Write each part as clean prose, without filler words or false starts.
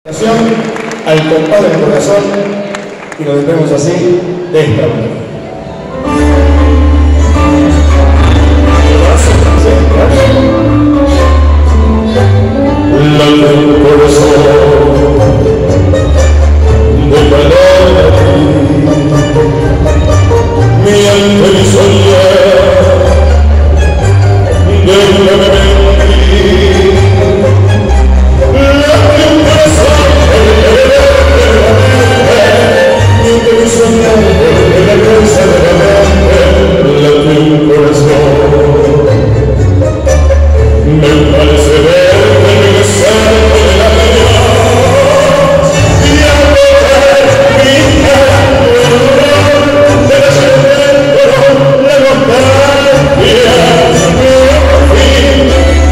Al compás del corazón, y lo despedimos así, de esta manera. Late el corazón de calor a ti, mi ángel soñar, déjame mentir. Late un corazón de mi soñar, de la cabeza de la mente. Late un corazón, me parece verte regresar de la mañana y a ver mi cara de la gente por la nostalgia, por fin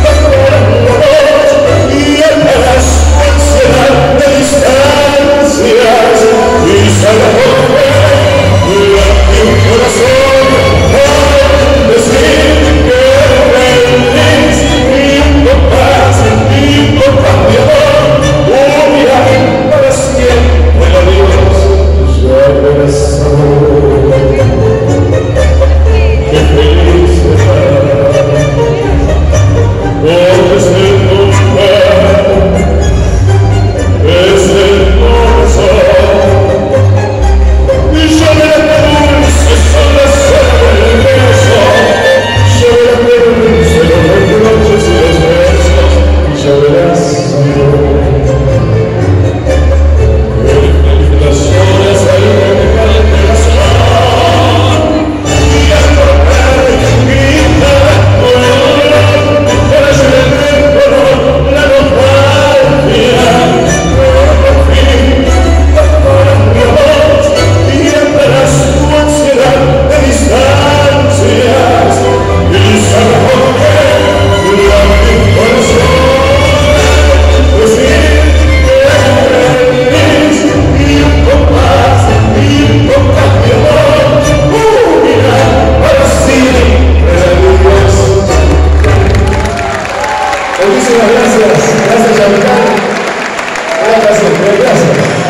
y el pedazo de ansiedad de distancias y salvaje late un corazón al decir que feliz y con paz de amor, un viaje para siempre, adiós, ya regresó. Qué felicidad, porque es el lugar, es el corazón, y yo me la dulce son las horas del beso, yo me la dulce los reproches y los besos, y ya verás las horas al remojar el corazón y al correr mi corazón para llenar de color la nostalgia, por fin para mi voz y atrás tu ansiedad de distancias y salvaje late un corazón. Muchísimas gracias, gracias Yamitán, gracias.